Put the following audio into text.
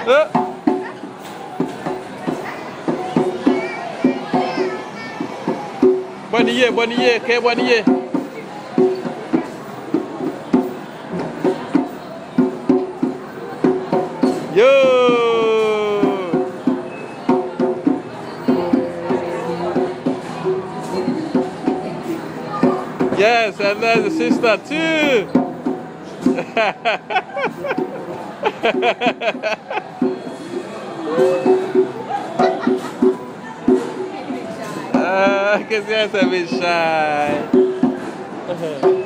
Bonne nuit, que bonne nuit. Yo! Yes, and there's the sister too. Because yes, a bit shy.